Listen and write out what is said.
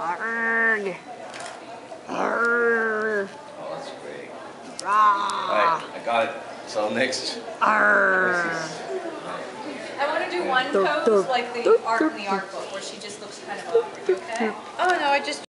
Arrgh. Arrgh. Oh, that's great. Rah. Alright, I got it. So next. Arrgh. I want to do one pose like the art in the art book where she just looks kind of awkward, okay? Oh no, I just